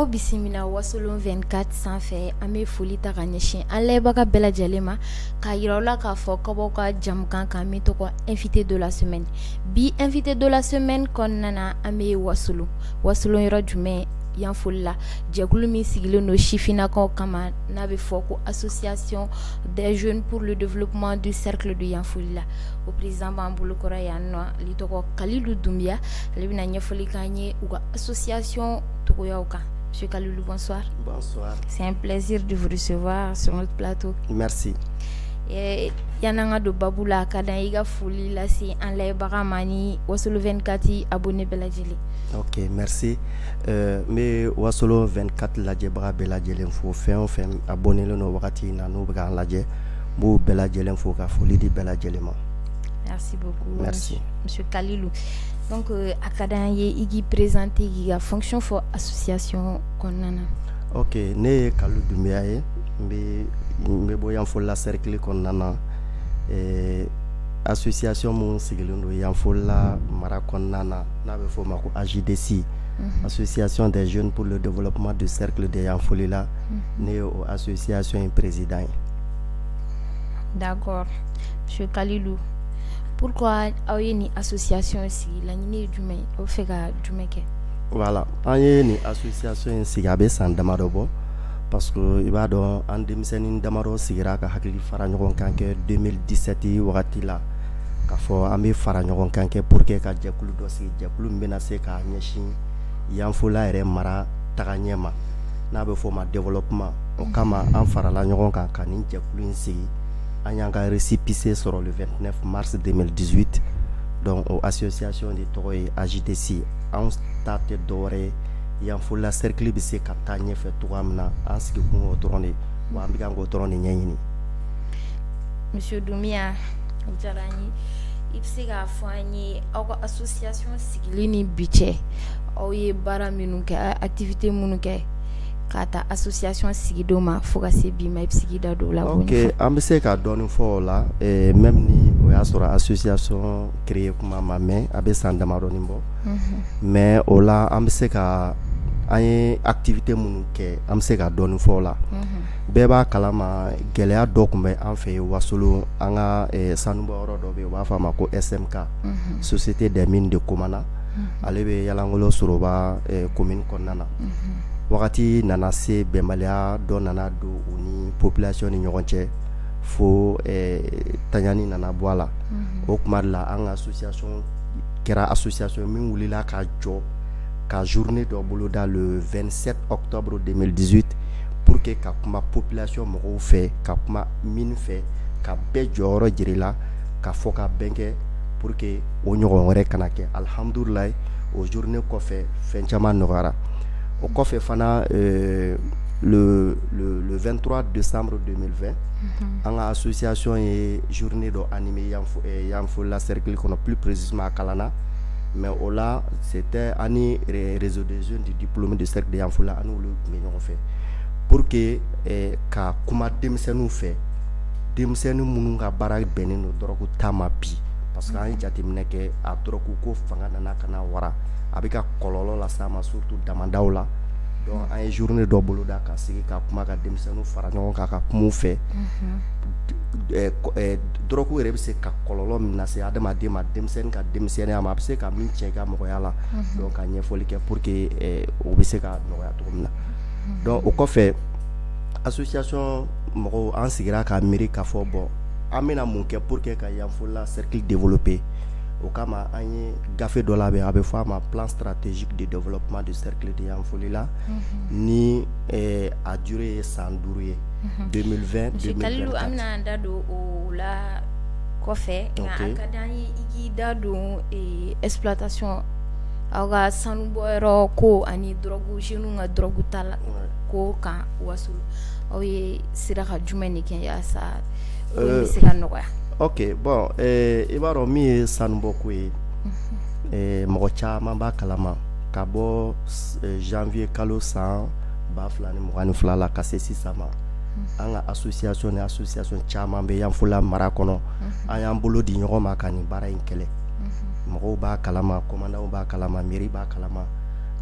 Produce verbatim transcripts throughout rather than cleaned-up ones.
Aw bisimila Wasolon vingt-quatre sanfɛ an bɛ foli ta ka ɲɛsin an layɛbaga bɛɛ lajɛlen ma k'a yira aw la k'a fɔ kabaw ka jamukan kan min tɔgɔ invité de la semaine. Bi invité de la semaine kɔnɔna na an bɛ Wasolon Wasolon yɔrɔ jumɛn yan foli la jɛkulu min sigilen don sifinnakaw kama n'a bɛ fɔ ko association des jeunes pour le développement du cercle de Yanfolila. O président b'an bolo kɔrɔ yan nɔ ale tɔgɔ Kalilu Dunbiya ale bɛna ɲɛfɔli k'an ye u ka association togoyaw kan. Monsieur Kalilu, bonsoir. Bonsoir. C'est un plaisir de vous recevoir sur notre plateau. Merci. Yananga do Babula kadan iga foli lasi an layɛbaga ma ni Wasolon vingt-quatre abonné bɛɛ lajɛlen. Ok, merci. Euh, mais Wasolon vingt-quatre lajɛbaga bɛɛ lajɛlen fo fɛn o fɛn abonné len no wagati na n'u bɛ k'an lajɛ m'u bɛɛ lajɛlen fo ka foli di bɛɛ lajɛlen ma. Merci beaucoup. Merci. Monsieur Kalilu. Donc a ka d'an ye i k'i présenter k'i ka fonction fɔ association kɔnɔna na. Ok, ne ye Kalilu Dunbiya ye n bɛ n bɛ bɔ Yanfolila cercle kɔnɔna na eh, association mun sigilen don Yanfolila mara kɔnɔna na n'a bɛ fɔ o ma ko A J D C, mm-hmm. Association des jeunes pour le développement du cercle de Yanfolila, mm-hmm. ne ye o association in président ye. D'accord. Monsieur Kalilu, pourquoi aw ye ni association sigi laɲini ye jumɛn ye aw fɛ ka jumɛn kɛ? Voilà, an ye ni association in sigi a bɛ san damadɔ bɔ parce que i b'a dɔn an denmisɛnnin damadɔ sigira ka hakili fara ɲɔgɔn kan kɛ deux mille dix-sept wagati la k'a fɔ an bɛ fara ɲɔgɔn kan kɛ pour que ka jɛkulu dɔ sigi jɛkulu min bɛna se k'a ɲɛsin Yanfolila yɛrɛ mara taga ɲɛ ma n'a bɛ fɔ o ma développement. O kama an farala ɲɔgɔn kan ka nin jɛkulu in sigi an y'an ka récépissé sɔrɔ le vingt-neuf mars deux mille dix-huit. Donc o association de tɔgɔ ye A J D C. An ta tɛ dɔwɛrɛ ye Yanfolila cercle bɛ se ka taa ɲɛfɛ cogoya min na an sigi kun o dɔrɔn de wa an bɛ kan k'o dɔrɔn de ɲɛɲini. Monsieur Dunbiya, o diyara an ye. I bɛ se k'a fɔ an ye aw ka association sigili ni bi cɛ aw ye baara minnu kɛ activité minnu kɛ k'a ta association sigidon ma fo ka se bi ma i bɛ se k'i da don o la. Ok, an bɛ se ka dɔɔni fɔ o la même ni o y'a sɔrɔ association créé kuma ma mɛn a bɛ san damadɔni bɔ mais o la an bɛ se ka an ye activité minnu kɛ an bɛ se ka dɔɔni fɔ o la. Bɛɛ b'a kalama gɛlɛya dɔ tun bɛ an fɛ yen Wasolon an ka sanubɔyɔrɔ dɔ bɛ yen u b'a fɔ a ma ko S M K, Société des mines de Komana, ale bɛ Yalangolo Soroba commune kɔnɔna na. Wagati nana se bɛnbaliya dɔ nana don u ni population ni ɲɔgɔn cɛ fo taɲani nana bɔ a la. O tuma de la an ka association kɛra association min wulila ka jɔ ka journée dɔ boloda le vingt-sept octobre deux mille dix-huit pour que ka kuma population mɔgɔw fɛ ka kuma mine fɛ ka bɛɛ jɔyɔrɔ jira la ka fɔ ka bɛn kɛ pour que o ɲɔgɔn wɛrɛ kana kɛ. Alhamdulillah o journée kɔfɛ fɛn caman nɔgɔyara. O kɔfɛ fana euh, le, le, le vingt-trois décembre deux mille vingt, mm-hmm. an ka association ye journée dɔ animé Yanfolila cercle kɔnɔ plus précisément à Kalana, mais o la c'était ani réseau des jeunes du diplôme de cercle de Yanfolila ani olu tun bɛ ɲɔgɔn fɛ pour que eh, ka kuma denmisɛnninw fɛ denmisɛnnin minnu ka baara bɛnnen don dɔrɔgu ta ma bi parce que an ye jateminɛ kɛ a dɔrɔgu ko fanga nana ka na wara a bɛ ka kɔlɔlɔ las'a ma surtout damadaw la. Donc an ye journée dɔ boloda ka sigi ka kuma ka denmisɛnninw fara ɲɔgɔn kan ka kuma u fɛ dɔrɔgu yɛrɛ bɛ se ka kɔlɔlɔ min lase adamaden ma denmisɛnnin ka denmisɛnninya ma a bɛ se ka min tiɲɛ i ka mɔgɔya la donc ka ɲɛfɔli kɛ pour que o bɛ se ka nɔgɔya cogo min na. Donc o kɔfɛ association mɔgɔw an sigira ka miiri k'a fɔ bon an bɛna mun kɛ pour que ka Yanfolila cercle développer. O kama an ye gafe dɔ labɛn a bɛ fɔ a ma plan stratégique de développement du cercle de Yanfolila ni a durée ye san duuru ye deux mille vingt deux mille vingt-quatre. Monsieur Kalilu, an bɛna an da don o la kɔfɛ nka a ka d'an ye i k'i da don exploitation aw ka sanubɔyɔrɔ ko ani drogue jeunes ka drogue ta la ko kan Wasolon aw ye sira ka jumɛn de kɛ yaasa o bɛ se ka nɔgɔya? Ok, bon, eh, i b'a dɔn min ye sanubɔko ye eh, mɔgɔ caman b'a kalama ka bɔ eh, janvier kalo san ba fila ni mugan ni fila la ka se sisan ma an ka association ni association caman bɛ Yanfolila mara kɔnɔ an y'an bolo di ɲɔgɔn ma ka nin baara in kɛlɛ. Mɔgɔw b'a kalama, commandant b'a kalama, mairie b'a kalama,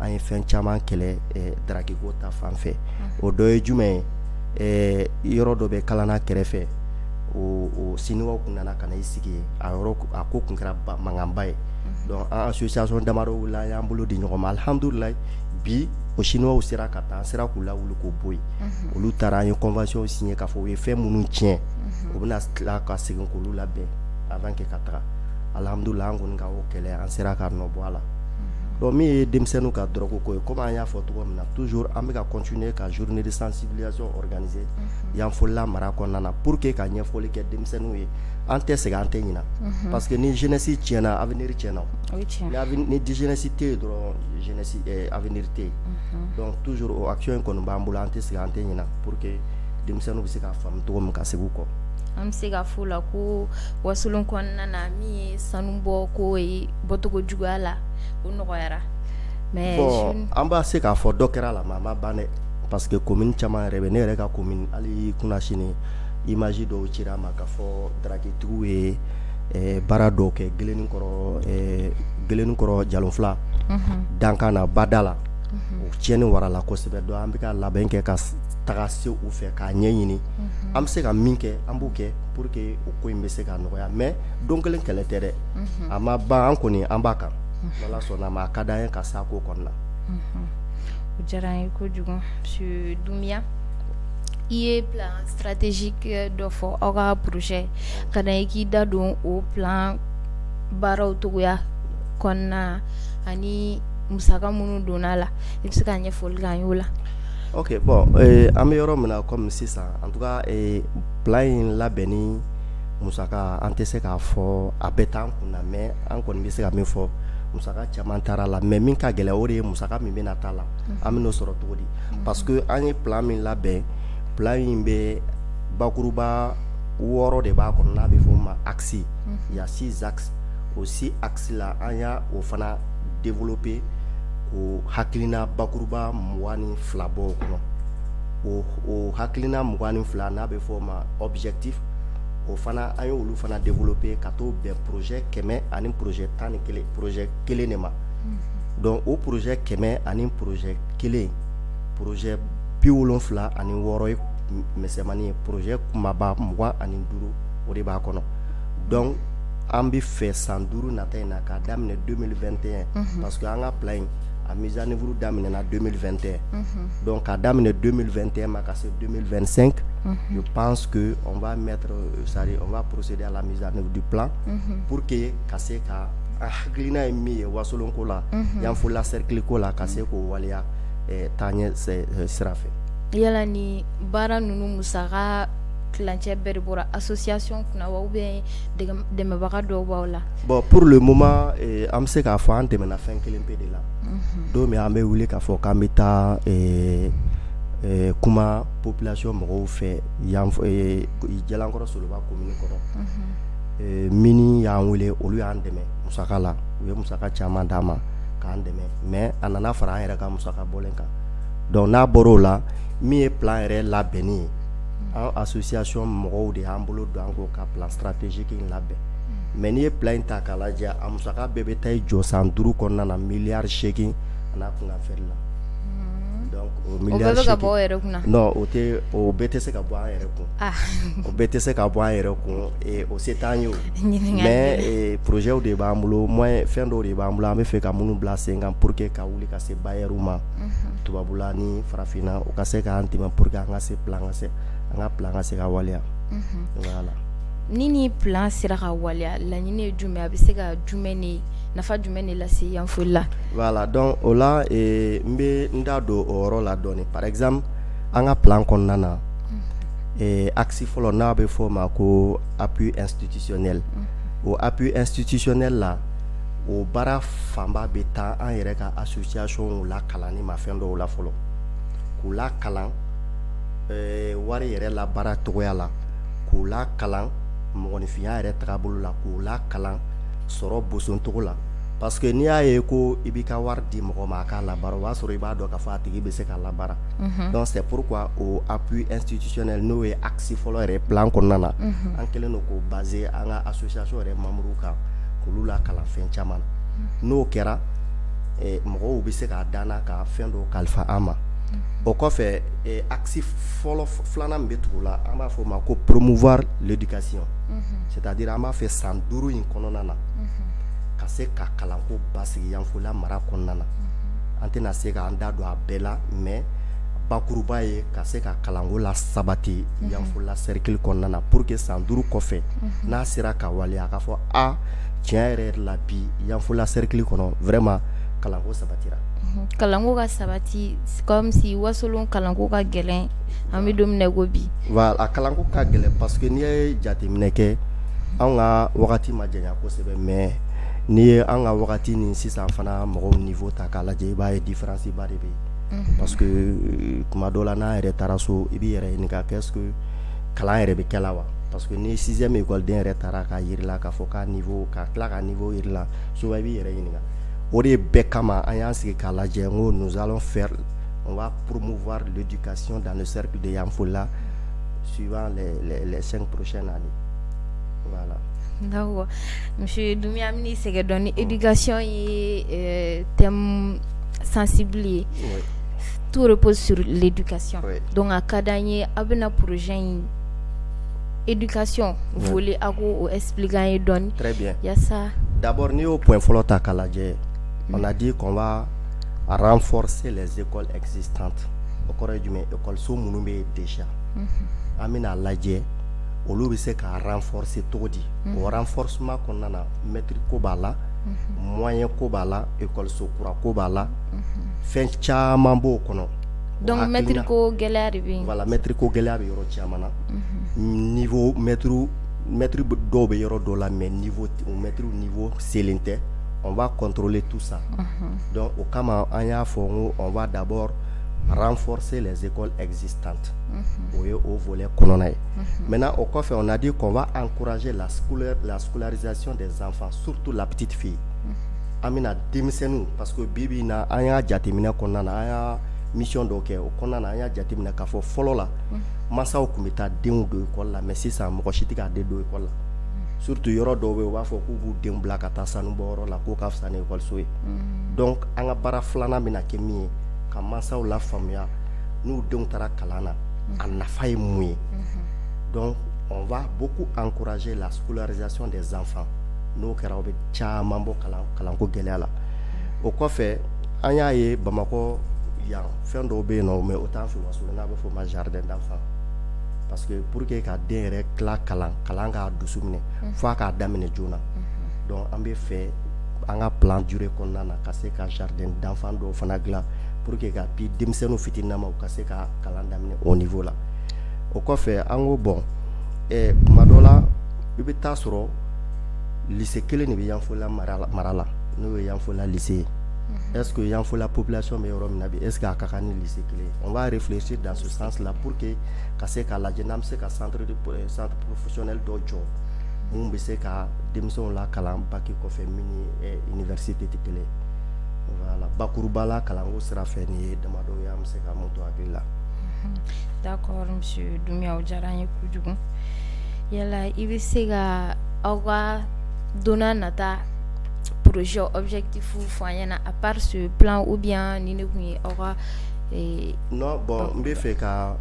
an ye fɛn caman kɛlɛ daraki ko ta fan fɛ o dɔ ye jumɛn ye yɔrɔ dɔ bɛ Kalana kɛrɛfɛ o o siniwaw kun nana ka na i sigi a yɔrɔ a ko kun kɛra mankanba ye donc an association damadɔ wulila an y'an bolo di ɲɔgɔn ma alhamdulilayi bi o siniwaw sera ka taa an sera k'u lawuli k'o bɔ yen olu taara an ye convention signé k'a fɔ u ye fɛn minnu tiɲɛ u bɛna tila ka segin k'olu labɛn avant que ka taga alhamdulilayi an kɔni ka o kɛlɛ an sera ka nɔ bɔ a la donc min ye denmisɛnninw ka drogue ko ye comme an y'a fɔ cogo min na toujours an bɛ ka continuer ka journée de sensibilisation organiser Yanfolila mara kɔnɔna na pour que ka ɲɛfɔli kɛ denmisɛnninw ye an tɛ sɛgɛn an tɛ ɲina parce que ni jeunesse tiɲɛna avenir tiɲɛna ni di jeunesse tɛ yen dɔrɔn jeunesse avenir tɛ yen donc toujours o action in kɔni b'an bolo an tɛ sɛgɛn an tɛ ɲina pour que denmisɛnninw bɛ se ka faamu cogo min ka segin u kɔ. An bɛ se ka fɔ la ko wasolon kɔnɔna na min ye sanu bɔ ko ye bɔcogo juguya la o nɔgɔyara mais bon an b'a se k'a fɔ dɔ kɛra la mais a ma ban dɛ parce que commune caman yɛrɛ bɛ ne yɛrɛ ka commune hali kunna sini image dɔw cira ma k'a fɔ darakitigiw ye baara dɔw kɛ Gelenin kɔrɔ Gelenin kɔrɔ Jalonfila dankan na bada la o tiɲɛni warala kosɛbɛ donc an bɛ ka labɛn kɛ ka taga se u fɛ k'a ɲɛɲini an bɛ se ka min kɛ an b'o kɛ pour que o ko in bɛ se ka nɔgɔya mais don kelen kɛlɛ tɛ dɛ a ma ban an kɔni an b'a kan n'Ala sɔnna ma a ka d'an ye ka s'a ko kɔnɔna. O diyara an ye kojugu monsieur Doumbia i ye plan stratégique dɔ fɔ aw ka projet ka na i k'i da don o plan baaraw togoya kɔnɔna ani musaka minnu donna la i bɛ se ka ɲɛfɔli k'an ye o la. Ok, bon euh, an bɛ yɔrɔ min na comme sisan en tout cas euh, plan in labɛnni musaka an tɛ se k'a fɔ a bɛɛ t'an kunna mais an kɔni bɛ se ka min fɔ musaka caman taara la mais min ka gɛlɛn o de ye musaka min bɛna taa la an bɛ n'o sɔrɔ cogo di parce que an ye plan min labɛn plan in bɛ bakuruba wɔɔrɔ de b'a kɔnɔ n'a bɛ fɔ o ma axe il y a six axes o six axes la an y'a o fana développer o hakilina bakuruba mugan ni fila bɔ o kɔnɔ o o hakilina mugan ni fila n'a bɛ fɔ o ma objectif o fana an ye olu fana développer ka t'o bɛn projet kɛmɛ ani projet tan ni kelen projet kelen de ma donc o projet kɛmɛ ani projet kelen projet bi wolonfila ani wɔɔrɔ ye misɛnmanin ye projet kumaba mugan ani duuru o de b'a kɔnɔ donc an bɛ fɛ san duuru nata in na k'a daminɛ deux mille vingt et un parce que an ka plan in a mise à niveau daminɛna deux mille vingt et un donc k'a daminɛ deux mille vingt et un ma ka se deux mille vingt cinq je pense que on va mettre c'est-à-dire on va procéder à la mise à niveau du plan pour que ka se ka a hakilina ye min ye wasolon ko la Yanfolila cercle ko la ka se k'o waleya taaɲɛ sira fɛ. Yala ni baara ninnu musaka kilancɛ bɛɛ de bɔra association kunna wa ou bien dɛmɛbaga dɔw b'aw la. Bon pour le moment eh, an bɛ se k'a fɔ an dɛmɛna fɛn kelen pe de la don min an bɛ wuli k'a fɔ k'an bɛ taa eh, eh, kuma population mɔgɔw fɛ yan eh, Jalankɔrɔ Soloba commune kɔrɔ eh, minnu y'an wele olu y'an dɛmɛ musaka la u ye musaka caman d'an ma k'an dɛmɛ mais a nana fara an yɛrɛ ka musaka bɔlen kan donc n'a bɔr'o la min ye plan yɛrɛ labɛnni ye an association mɔgɔw de y'an bolo don an ko ka plan stratégique in labɛn mais n'i ye plan in ta k'a lajɛ a musaka bɛɛ bɛ taa i jɔ san duuru kɔnɔna na miliyari seegin a n'a kunkan fɛɛrɛ la donc o miliyari seegin o bɛɛ bɛ ka bɔ aw yɛrɛ kunna non o tɛ o bɛɛ tɛ se ka bɔ an yɛrɛ kun o bɛɛ tɛ se ka bɔ an yɛrɛ kun o se t'an ye o mais projet de b'an bolo moyen fɛn dɔw de b'an bolo an bɛ fɛ ka minnu bila sen kan pour que ka wuli ka se bailleurs ma tubabula ni farafinna o ka se k'an dɛmɛ pour que an ka se plan ka se an ka plan ka se ka waleya voilà. Ni ni plan sera ka waleya laɲini ye jumɛn a bɛ se ka jumɛn ne nafa jumɛn de lase Yanfolila. Voilà donc o la eh, n bɛ n da don o yɔrɔ la dɔɔni par exemple an ka plan kɔnɔna na eh, axe fɔlɔ n'a bɛ fɔ o ma ko appui institutionnel o appui institutionnel la o baara fanba bɛ taa an yɛrɛ ka association la kalanni ma fɛn dɔw la fɔlɔ k'u la kalan eh, wari yɛrɛ la baara togoya la k'u la kalan mɔgɔninfinya yɛrɛ tagabolo la k'u la kalan sɔrɔ boson togo la parce que n'i y'a ye ko i b'i ka wari di mɔgɔ ma a k'a labaara o b'a sɔrɔ i b'a dɔn k'a fɔ a tigi bɛ se k'a labaara donc c'est pourquoi o appui institutionnel n'o ye axe fɔlɔ yɛrɛ plan kɔnɔna na an kɛlen don k'o baser an ka association yɛrɛ membres kan k'olu la kalan fɛn caman n'o kɛra eh, mɔgɔw bɛ se k'a danna ka fɛn dɔ kalifa an ma. O kɔfɛ eh, axe fɔlɔ filanan min bɛ tugu la an b'a fɔ o ma ko promouvoir l'éducation, c'est-à-dire an b'a fɛ san duuru in kɔnɔna na ka se ka kalanko basigi Yanfoyila mara kɔnɔna na. An tɛna se k'an da don a bɛɛ la mais bakuruba ye ka se ka kalanko la sabati Yanfoyila cercle kɔnɔna na pour que san duuru kɔfɛ n'a sera ka waleya k'a fɔ a tiɲɛ yɛrɛ la bi Yanfoyila cercle kɔnɔ vraiment kalanko sabatira. Kalanko ka sabati comme si wasolon kalanko ka gɛlɛn an bɛ don min na ko bi. Voilà, a kalanko ka gɛlɛn parce que n'i ye jateminɛ kɛ an ka wagati ma janya kosɛbɛ mais n'i ye an ka wagati ni sisan fana mɔgɔw niveau ta k'a lajɛ i b'a ye différence ba de bɛ yen. Parce que kuma dɔ la n'a yɛrɛ taara so i b'i yɛrɛ ɲininka qu'est-ce que kalan yɛrɛ bɛ kɛ la wa parce que ni sixième écoleden yɛrɛ taara k'a yirila k'a fɔ k'a niveau ka tila ka niveau yirila souvent i b'i yɛrɛ ɲininka. O de bɛɛ kama an y'an sigi k'a lajɛ n ko nous allons faire on va promouvoir l'éducation dans le cercle de Yanfoyila suivant les, les, les cinq prochaines années. Voilà. D'accord. Monsieur Doumbia Amini c'est que l'éducation est euh, thème sensible. Oui. Tout repose sur l'éducation. Oui. Donc à cada année abena projet éducation oui. Voulez ako expliquer donne. Très bien. Il y a ça. D'abord ni au point follow ta k'a lajɛ on a dit qu'on va renforcer les écoles existantes. O kɔrɔ ye jumɛn école minnu bɛ yen déjà an bɛna lajɛ olu bɛ se ka renforcer cogo di o renforcement kɔnɔna na maître ko b'a la moyen ko b'a la école kura ko b'a la fɛn caman b'o kɔnɔ. Donc maître ko gɛlɛya de bɛ yen. Voilà, maître ko gɛlɛya bɛ yɔrɔ caman na niveau maître maître dɔw bɛ yɔrɔ dɔ la mais niveau maître niveau selen tɛ. On va contrôler tout ça. Mm-hmm. Donc, au Kama, on va d'abord renforcer les écoles existantes. Mm-hmm. Au volet colonel. Mm-hmm. Maintenant, au coffre, on a dit qu'on va encourager la, scolaire, la scolarisation des enfants, surtout la petite fille. Amina démissionne parce que Bibi na aya jatimina konana aya mission d'oké au konana aya jatimina kafo follow la. Massa au kumita denw do école la mais si ça mo chitika de do école la. Surtout yoro do we wa fo ku bu dem bla ka ta sanu boro la ko ka fsane école soé. Donc anga bara flana mina ke mi ka mansaw la famia nous denw tara kalana a nafa ye mun. Donc on va beaucoup encourager la scolarisation des enfants. Nous kɛra o bɛ caman bɔ kalan kalanko gɛlɛya la. O kɔfɛ an y'a ye Bamakɔ yan fɛn dɔw bɛ yen nɔ mais o t'an fɛ waso n'a bɛ fɔ o ma jardin d'enfants. Parce que pour que ka den yɛrɛ tila kalan kalan k'a dusu minɛ f'a k'a daminɛ joona. Donc an bɛ fɛ an ka plan durée kɔnɔna na ka se ka jardin d'enfants dɔw fana dilan pour que ka bi denmisɛnninw fitininama u ka se ka kalan daminɛ au niveau la. O kɔfɛ an ko bon ɛ kuma dɔ la i bɛ taa sɔrɔ lycée kelen de bɛ Yanfoyila mara la n'o ye Yanfoyila lycée. Est-ce que Yanfoyila population bɛ yɔrɔ min na bi est-ce que a ka kan ni lycée kelen? On va réfléchir dans ce sens-là pour que ka se ka lajɛ n'an bɛ se ka centre de centre professionnel dɔ jɔ mun bɛ se ka denmisɛnw la kalan bac kɔfɛ min ni université tɛ kelen. Voilà, bakuruba la kalanko sira fɛ nin ye damadɔ ye an bɛ se ka mun to hakili la. D'accord monsieur Doumbia o diyara an ye kojugu. Yala i bɛ se ka aw ka donna nata projet objectif fɔ an ɲɛna à part ce plan ou bien ni ne kun ye aw ka non bon n bɛ fɛ ka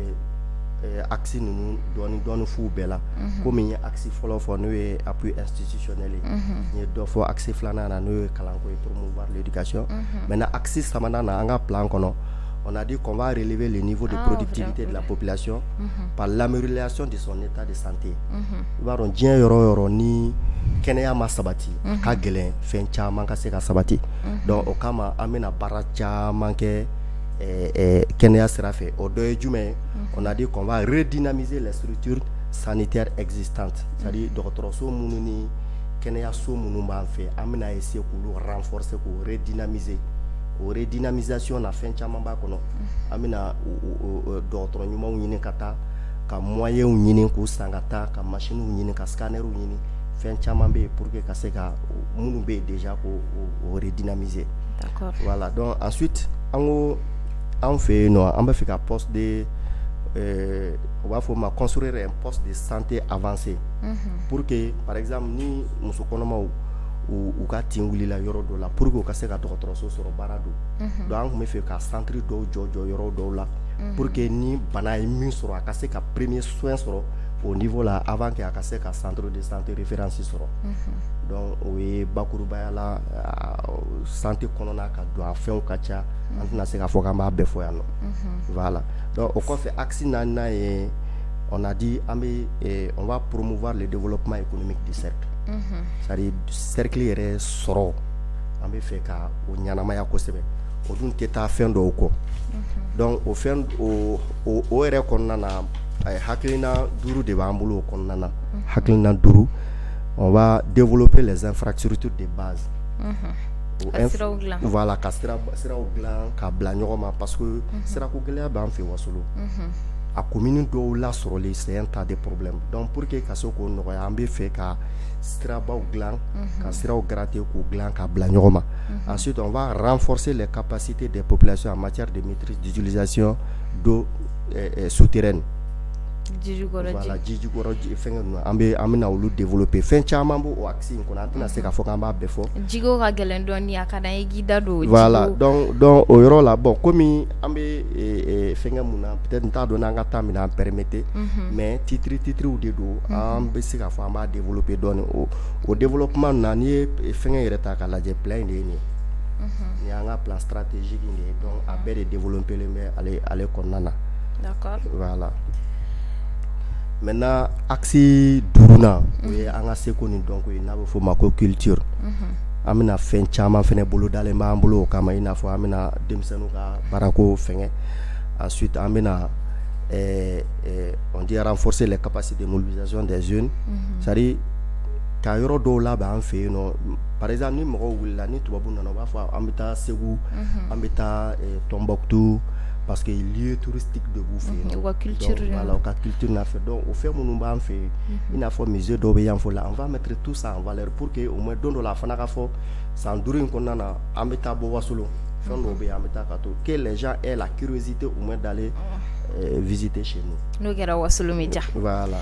axe ninnu dɔɔni dɔɔni f'u bɛɛ la komi n ye axe fɔlɔ fɔ n'o ye appui institutionnel ye n ye dɔ fɔ axe filanan na n'o ye kalanko ye promouvoir l'éducation maintenant axe sabanan na an ka plan kɔnɔ on a dit qu'on va relever le niveau de productivité ah, de la population mm-hmm. par l'amélioration de son état de santé. I b'a dɔn diɲɛ yɔrɔ yɔrɔ ni kɛnɛya ma sabati a ka gɛlɛn fɛn caman ka se ka sabati. Donc o kama an bɛna baara caman kɛ kɛnɛya sira fɛ. O dɔ ye jumɛn ye? On a dit qu'on va redynamiser les structures sanitaires existantes. C'est-à-dire dɔgɔtɔrɔso minnu ni kɛnɛyaso minnu b'an fɛ an bɛna essayer k'olu renforcer k'o redynamiser. O redynamisation na fɛn caman b'a kɔnɔ an bɛna dɔgɔtɔrɔ ɲumanw ɲini ka taa ka moyens ɲini k'u san ka taa ka machines ɲini ka scanners ɲini fɛn caman bɛ yen pour que ka se ka minnu bɛ yen déjà k'o redynamiser. D'accord. Voilà, donc ensuite an ko an fɛ yen nɔ an bɛ fɛ ka poste de u b'a fɔ o ma construire un poste de santé avancé pour que par exemple ni muso kɔnɔmaw u u ka tin wulila yɔrɔ dɔ la pour que u ka se ka dɔgɔtɔrɔso sɔrɔ baara don donc an kun bɛ fɛ ka centre dɔw jɔ jɔ yɔrɔ dɔw la pour que ni bana ye min sɔrɔ a ka se ka premier soin sɔrɔ au niveau là avant que a ka se ka centre de santé référence sɔrɔ donc o ye bakurubaya la santé kɔnɔna ka don a fɛnw ka ca an tɛna se ka fɔ k'an b'a bɛɛ fɔ yan nɔ voilà donc o kɔfɛ axe naaninan ye on a dit an bɛ on va promouvoir le développement économique du cercle c'est-à-dire cercle yɛrɛ sɔrɔ an bɛ fɛ ka o ɲanamaya kosɛbɛ o dun tɛ taa fɛn dɔw kɔ donc o fɛn o o yɛrɛ kɔnɔna na hakilina duuru de b'an bolo o kɔnɔna na hakilina duuru on va développer les infrastructures de base voilà ka siraw dilan ka bila ɲɔgɔn ma parce que sirako gɛlɛya b'an fɛ Wasolo a commune dɔw lasɔrɔli c'est un tas de problèmes donc pour que ka se k'o nɔgɔya an bɛ fɛ ka sirabaw dilan ka siraw gratter k'o dilan ka bila ɲɔgɔn ma ensuite on va renforcer les capacités des populations en matière de maîtrise d'utilisation d'eau souterraine. Voilà, jiji kɔrɔ fɛngɛ ninnu an bɛ an bɛna olu développer fɛn caman b'o o axe in kɔnɔ an tɛna se k'a fɔ k'an b'a bɛɛ fɔ. Jiko ka gɛlɛn dɔɔni a ka d'an ye k'i da don o voilà donc donc o yɔrɔ la bon komi an bɛ fɛngɛ mun na peut-être n t'a dɔn n'an ka temps min na an permettre mais titre titres de don an bɛ se k'a fɔ an b'a développer dɔɔni o o développement na n'i ye fɛngɛ yɛrɛ ta k'a lajɛ plan in de ye nin ye nin y'an ka plan stratégique in de ye donc a bɛɛ de développer len bɛ ale ale kɔnɔna na. D'accord. Voilà. Maintenant axe duruna o ye an ka seko ni dɔnko ye n'a bɛ fɔ o ma ko culture an bɛna fɛn caman fɛnɛ bolo dalen b'an bolo o kama i n'a fɔ an bɛna denmisɛnninw ka baarako fɛngɛ ensuite an bɛna on dit renforcer les capacités de mobilisation des jeunes c'est-à-dire ka yɔrɔ dɔw labɛn an fɛ yen nɔ par exemple ni mɔgɔw wulila ni tubabu nana u b'a fɔ an bɛ taa Segu an bɛ taa Tombouctou parce que lieu touristique de vous fait donc culture voilà au cas culture n'a fait donc au fait mon b'an fait il n'a fait musée dɔw bɛ yan fɔ la on va mettre tout ça en valeur pour que au moins don dɔ la fana ka fɔ san duuru in kɔnɔna na an bɛ taa bɔ Wasolo fɛn dɔw bɛ yan an bɛ taa ka to que les gens aient la curiosité au moins d'aller euh, visiter chez nous n'o kɛra Wasolo bɛ diya voilà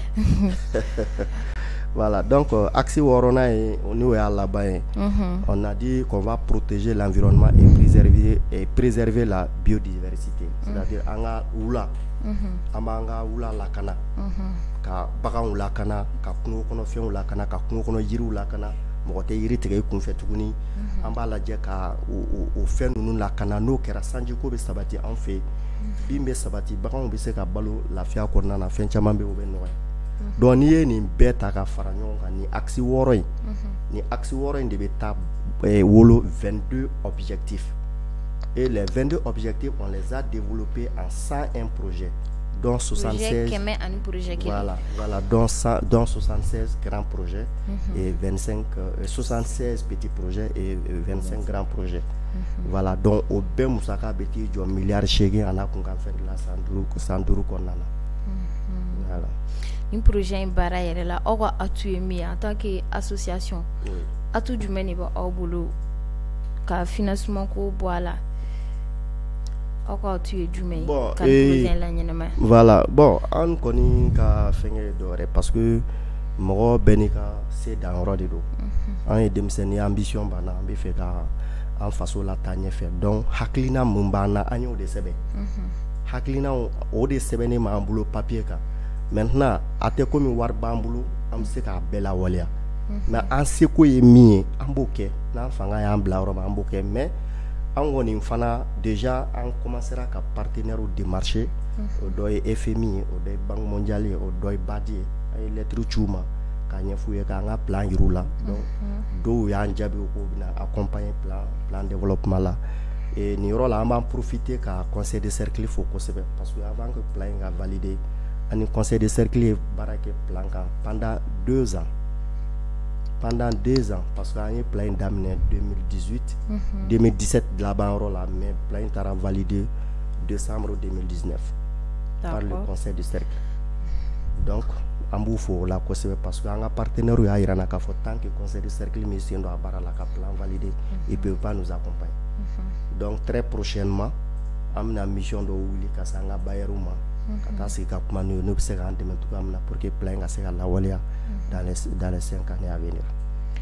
voilà donc euh, axe wɔɔrɔnan ye n'o y'a laban ye on a dit qu'on va protéger l'environnement et préserver et préserver la biodiversité c'est-à-dire an ka wula an b'an ka wula lakana ka baganw lakana ka kungo kɔnɔ fɛnw lakana ka kungo kɔnɔ yiriw lakana mɔgɔ tɛ yiri tigɛ i kunfɛ tuguni an b'a lajɛ ka o fɛn ninnu lakana n'o kɛra sanjiko bɛ sabati an fɛ bin bɛ sabati baganw bɛ se ka balo lafiya kɔnɔna na fɛn caman bɛ o bɛ nɔgɔya donc n'i ye nin bɛɛ ta ka fara ɲɔgɔn kan ni axe wɔɔrɔ in ni axe wɔɔrɔ in de bɛ taa wolo vingt-deux objectifs et les vingt-deux objectifs on les a développés en cent un projets dont soixante-seize voilà voilà dont cent dont soixante-seize grands projets et vingt-cinq soixante-seize petits projets et vingt-cinq grands projets voilà donc o bɛɛ musaka bɛ t'i jɔ miliyari seegin a n'a kunkanfɛn de la san duuru san duuru kɔnɔna na voilà. Ni projet in baara yɛrɛ la aw ka atu ye min ye en tant que association atu jumɛn de bɛ aw bolo ka financement ko bɔ a la aw ka atu ye jumɛn ye ka projet in laɲɛnɛmaya voilà bon an kɔni ka fɛngɛ ye dɔ wɛrɛ parce que mɔgɔ bɛɛ n'i ka se danyɔrɔ de don an ye denmisɛnnin ambition b'an na an bɛ fɛ ka an faso la taa ɲɛfɛ donc hakilina mun b'an na an y'o de sɛbɛn hakilinaw o de sɛbɛnnen b'an bolo papier kan maintenant a tɛ komi wari b'an bolo an bɛ se k'a bɛɛ lawaleya mais an seko ye min ye an b'o kɛ n'an fanga y'an bila yɔrɔ min an b'o kɛ mais an kɔni fana déjà an commencera ka partenaires démarcher o dɔ ye F M I ye o dɔ ye Banque mondiale ye o dɔ ye B A D ye an ye lettre ci u ma k'a ɲɛf'u ye k'an ka plan yir'u la donc dɔw y'an jaabi k'o bɛna accompagner plan plan développement la et nin yɔrɔ la an b'an profiter ka conseil de cercle fo kosɛbɛ parce que avant que plan in ka valider ani conseil de cercle ye baara kɛ plan kan pendant deux ans pendant deux ans parce que an ye plan in daminɛ deux mille dix-huit deux mille dix-sept laban yɔrɔ la mais plan in taara valider décembre deux mille dix-neuf par le conseil de cercle donc an b'u fo o la kosɛbɛ parce que an ka partenaires y'a yira na k'a fɔ tant que conseil de cercle min sen don a baara la ka plan valider ils peuvent pas nous accompagner donc très prochainement an bɛna mission dɔ wuli ka se an ka bailleurs ma ka taa sigi ka kuma n'u ye n'u bɛ se k'an dɛmɛ cogoya min na pour que plan in ka se ka lawaleya dans les dans les cinq années à venir.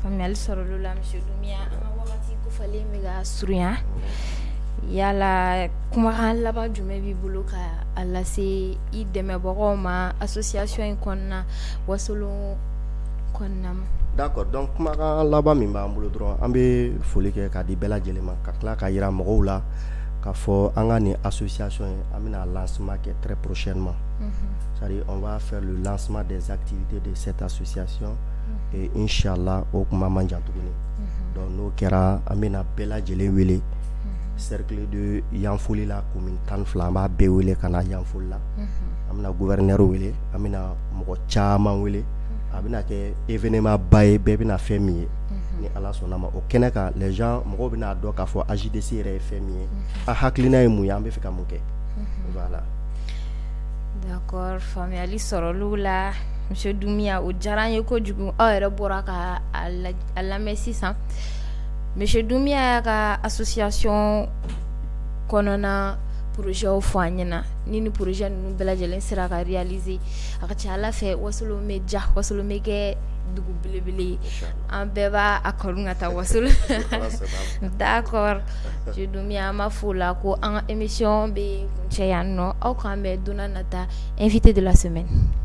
faamuyali sɔrɔla la monsieur Dumia an ka wagati kofalen bɛ ka surunya yala kumakan laban jumɛn b'i bolo ka a lase i dɛmɛbagaw ma association in kɔnɔna Wasolo kɔnɔna ma. D'accord, donc kumakan laban min b'an bolo dɔrɔn an bɛ foli kɛ k'a di bɛɛ lajɛlen ma ka tila ka yira mɔgɔw la k'a fɔ an ka nin association in an bɛna lancement kɛ très prochainement. C'est-à-dire on va faire le lancement des activités de cette association mm-hmm. et Inch'Allah au kuma man jan tuguni. Mm-hmm. Donc n'o kɛra an bɛna bɛɛ lajɛlen wele mm-hmm. cercle de Yanfoli la commune tan ni fila an b'a bɛɛ wele ka na Yanfoli la. Mm-hmm. An bɛna gouverneur wele an bɛna mɔgɔ caman wele mm-hmm. a bɛna kɛ événement ba ye bɛɛ bɛna fɛn min ye mm-hmm. ni Ala sɔnna ma o kɛnɛ kan les gens mɔgɔw bɛna dɔn k'a fɔ A J D C yɛrɛ ye fɛn min ye mm-hmm. a hakilina ye mun ye an bɛ fɛ ka mun kɛ. Mm-hmm. Voilà. D'accord, faamuyali sɔrɔlu la monsieur Dumia o diyara an ye kojugu aw yɛrɛ bɔra ka a lamɛn sisan monsieur Dumia y'a ka association kɔnɔna projet fɔ an ɲɛna ni ni projet ninnu bɛɛ lajɛlen sera ka réaliser a ka ca Ala fɛ Wasolo bɛ ja Wasolo bɛ kɛ dugu belebele ye an bɛɛ b'a a kanu ka taa Wasolo. D'accord monsieur Dumia an b'a fɔ o la ko an ka émission bɛ kuncɛ yan nɔ aw k'an bɛn don n'a nata invité de la semaine.